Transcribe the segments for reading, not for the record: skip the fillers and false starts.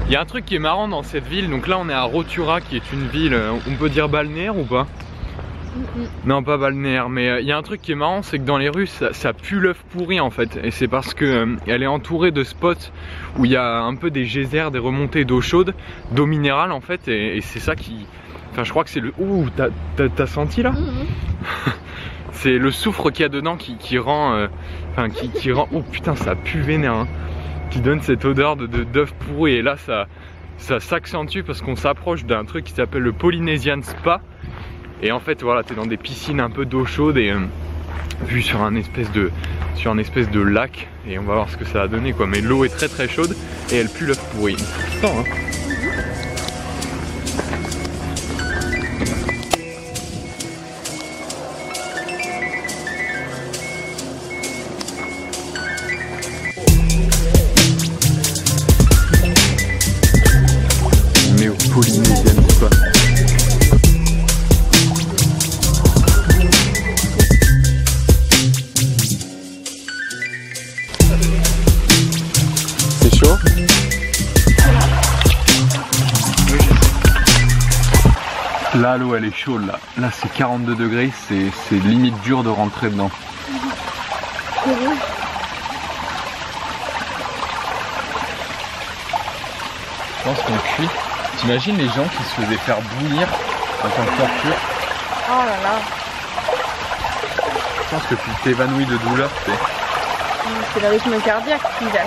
Il y a un truc qui est marrant dans cette ville, donc là on est à Rotura qui est une ville, on peut dire balnéaire ou pas? Non, pas balnéaire, mais il y a un truc qui est marrant, c'est que dans les rues ça pue l'œuf pourri en fait. Et c'est parce que elle est entourée de spots où il y a un peu des geysers, des remontées d'eau chaude, d'eau minérale en fait. Et c'est ça qui... Enfin je crois que c'est le... Ouh, t'as senti là? C'est le soufre qu'il y a dedans qui rend... Enfin qui rend... Oh putain, ça pue vénère hein. Qui donne cette odeur d'œuf pourri. Et là ça s'accentue parce qu'on s'approche d'un truc qui s'appelle le Polynesian Spa. Et en fait voilà, t'es dans des piscines un peu d'eau chaude et vu sur un espèce de lac, et on va voir ce que ça va donner quoi. Mais l'eau est très très chaude et elle pue l'œuf pourri. Putain, hein. On est au Polynesian Spa. C'est chaud? Là l'eau elle est chaude là. Là c'est 42 degrés, c'est limite dur de rentrer dedans. Je pense qu'on cuit. T'imagines les gens qui se faisaient faire bouillir en tant que torture? Oh là là. Je pense que tu t'évanouis de douleur, tu sais. C'est le rythme cardiaque qui lâche.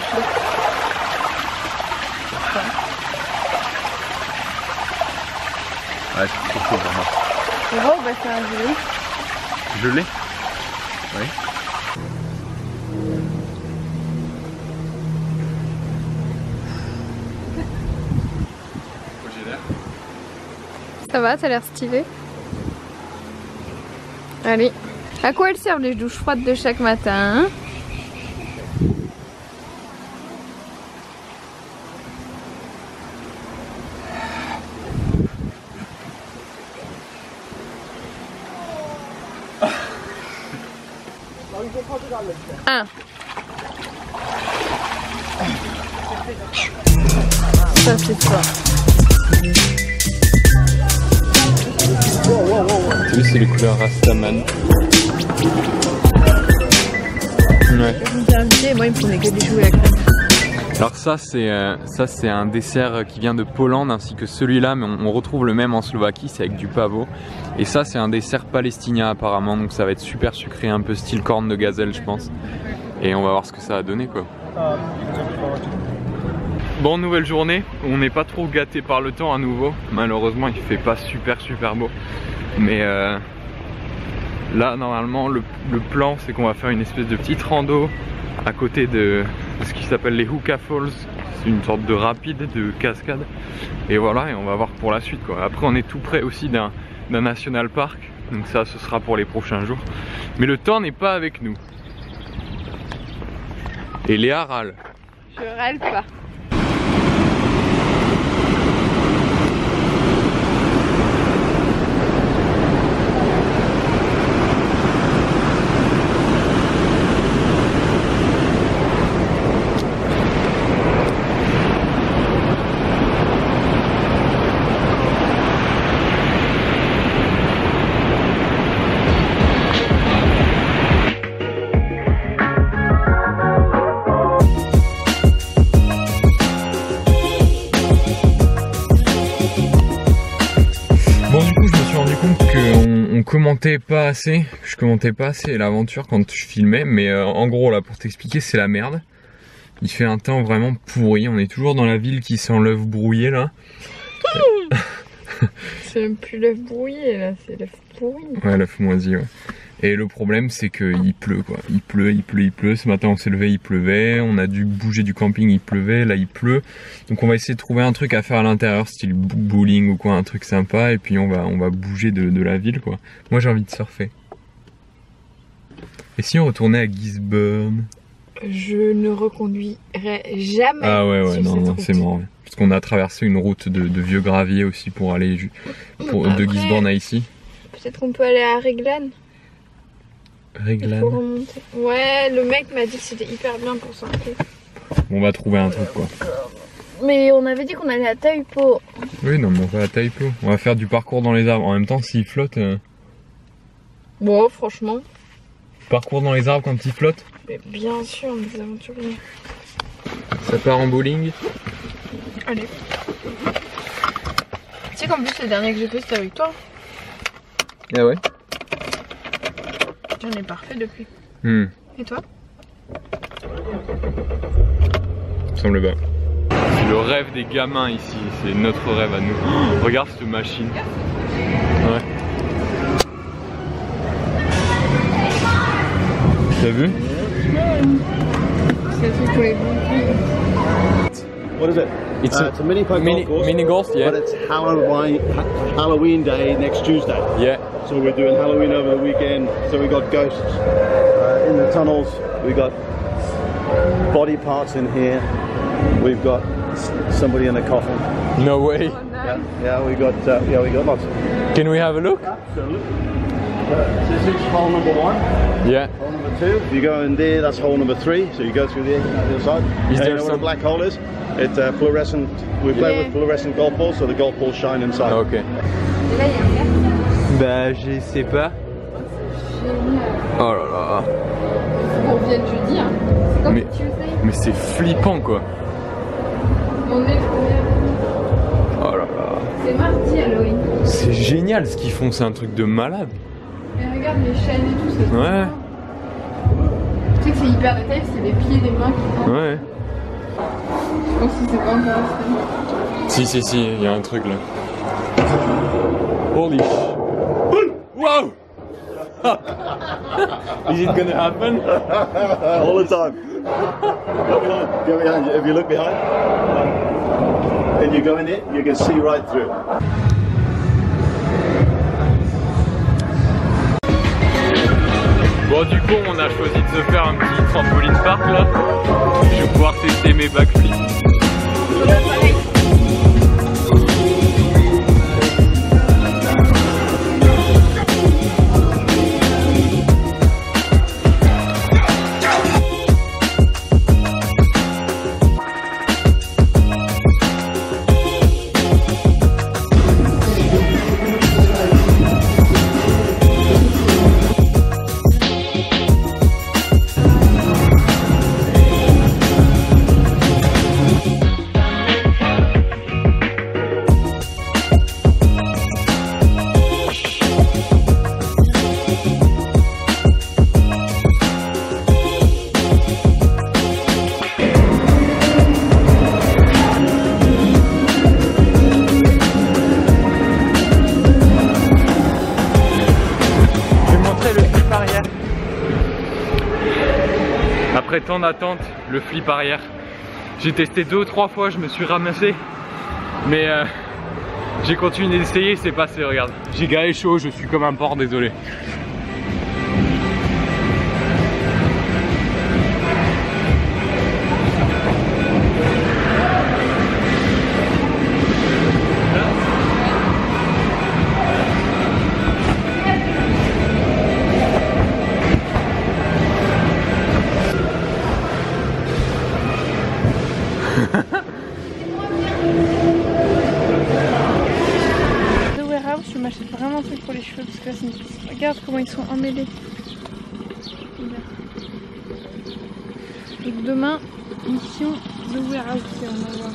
Ouais, c'est trop chaud pour moi. Oh bah c'est un gelé. Gelé? Oui. Ça va, t'as l'air stylé. Allez. À quoi elles servent les douches froides de chaque matin hein? Un. Ça c'est ça. Tu vois, c'est les couleurs Rastaman. Ouais. Je me suis invitée et moi il me prenait que des jouets à crème. Alors ça c'est un dessert qui vient de Pologne ainsi que celui-là, mais on retrouve le même en Slovaquie, c'est avec du pavot. Et ça c'est un dessert palestinien apparemment, donc ça va être super sucré, un peu style corne de gazelle je pense. Et on va voir ce que ça va donner quoi. Bon, nouvelle journée, on n'est pas trop gâté par le temps à nouveau. Malheureusement il fait pas super beau. Mais là normalement le plan c'est qu'on va faire une espèce de petite rando à côté de ce qui s'appelle les Hookah Falls. C'est une sorte de rapide, de cascade. Et voilà, et on va voir pour la suite quoi. Après on est tout près aussi d'un national park. Donc ça ce sera pour les prochains jours. Mais le temps n'est pas avec nous. Et Léa râle. Je râle pas. commentais pas assez, je commentais pas assez l'aventure quand je filmais, mais en gros là pour t'expliquer c'est la merde. Il fait un temps vraiment pourri, on est toujours dans la ville qui sent l'œuf brouillé là. C'est même plus l'œuf brouillé là, c'est l'œuf pourri. Ouais, l'œuf moisi ouais. Et le problème c'est qu'il pleut quoi, il pleut. Ce matin on s'est levé, il pleuvait, on a dû bouger du camping, il pleuvait, là il pleut. Donc on va essayer de trouver un truc à faire à l'intérieur, style bowling ou quoi, un truc sympa, et puis on va bouger de la ville quoi. Moi j'ai envie de surfer. Et si on retournait à Gisborne? Je ne reconduirai jamais. Ah ouais, non, c'est mort. Ouais. Parce qu'on a traversé une route de vieux gravier aussi pour aller de Gisborne à ici. Peut-être qu'on peut aller à Reglan. Reglan. Ouais, le mec m'a dit que c'était hyper bien pour sortir. On va trouver un truc quoi. Mais on avait dit qu'on allait à Taipo. Oui, non, mais on va à Taipo. On va faire du parcours dans les arbres. En même temps, s'il flotte. Bon, franchement. Parcours dans les arbres quand il flotte. Mais bien sûr, des aventuriers. Ça part en bowling. Allez. Tu sais qu'en plus, le dernier que j'ai fait, c'était avec toi. Ah ouais. J'en ai pas refait depuis. Et toi? Ça semble bien. C'est le rêve des gamins ici, c'est notre rêve à nous. Oh, regarde cette machine. Ouais. T'as vu? C'est le truc pour les bons. What is it? It's It's a mini golf course. Mini golf, yeah. But it's Halloween Day next Tuesday. Yeah. So we're doing Halloween over the weekend. So we got ghosts in the tunnels. We got body parts in here. We've got somebody in a coffin. No way. Yeah, we got lots. Can we have a look? Absolutely. This is hole number 1. Yeah. Hole number 2. If you go in there, that's hole number 3. So you go through the other side. Is there you know what a black hole is? It's fluorescent. We play with fluorescent golf balls, so the golf balls shine inside. Ok. Et là, il y a un gars. Bah, je sais pas. Oh là là. On revient jeudi, hein. C'est comme Mais- Tuesday. Mais c'est flippant quoi. On est Oh là là. C'est mardi Halloween. C'est génial ce qu'ils font, c'est un truc de malade. Mais regarde les chaînes et tout, c'est Ouais. Tu sais que c'est hyper détaillé, c'est les pieds des mains qui font. Ouais. Je pense que c'est pas encore assez. Si, il y a un truc là. Holy Wow! Is it gonna happen? All the time. Go behind you. If you look behind, and you go in it, you can see right through. Bon, du coup, on a choisi de se faire un petit trampoline park là. Je vais pouvoir tester mes backflips. Après tant d'attente, le flip arrière. J'ai testé 2 ou 3 fois, je me suis ramassé. Mais j'ai continué d'essayer, c'est passé, regarde. J'ai galé chaud, je suis comme un porc, désolé. The Warehouse, je m'achète vraiment un truc pour les cheveux parce que là, c'est une... Regarde comment ils sont emmêlés. Donc demain, mission The Warehouse, et on va voir.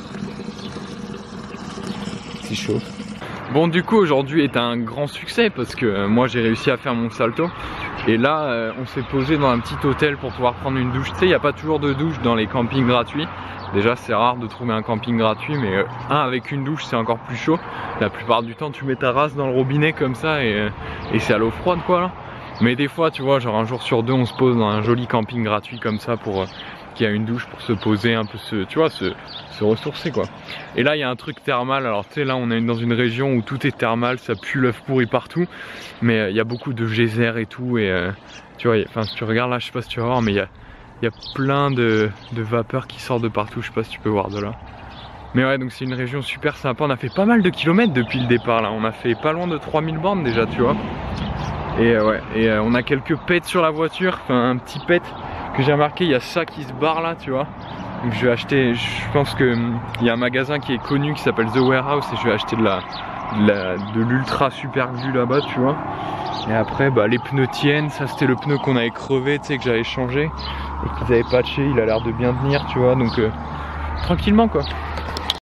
C'est chaud. Bon, du coup, aujourd'hui est un grand succès parce que moi j'ai réussi à faire mon salto. Et là, on s'est posé dans un petit hôtel pour pouvoir prendre une douche. Tu sais, il n'y a pas toujours de douche dans les campings gratuits. Déjà, c'est rare de trouver un camping gratuit, mais avec une douche, c'est encore plus chaud. La plupart du temps, tu mets ta race dans le robinet comme ça et c'est à l'eau froide, quoi, là. Mais des fois, tu vois, genre un jour sur deux, on se pose dans un joli camping gratuit comme ça pour qu'il y a une douche pour se poser un peu, tu vois, se ressourcer, quoi. Et là, il y a un truc thermal. Alors, tu sais, là, on est dans une région où tout est thermal, ça pue l'œuf pourri partout. Mais il y a beaucoup de geysers et tout. Et tu vois, enfin, si tu regardes là, je sais pas si tu vas voir, mais il y a plein de vapeurs qui sortent de partout. Je sais pas si tu peux voir de là. Mais ouais, donc c'est une région super sympa. On a fait pas mal de kilomètres depuis le départ là. On a fait pas loin de 3000 bornes déjà, tu vois. Et ouais, on a quelques pets sur la voiture. Enfin, un petit pet que j'ai remarqué, il y a ça qui se barre là, tu vois. Donc je vais acheter, je pense que il y a un magasin qui est connu qui s'appelle The Warehouse et je vais acheter de l'ultra super glue là-bas, tu vois. Et après bah les pneus tiennent, ça c'était le pneu qu'on avait crevé, tu sais, que j'avais changé et qu'ils avaient patché, il a l'air de bien tenir, tu vois, donc tranquillement quoi.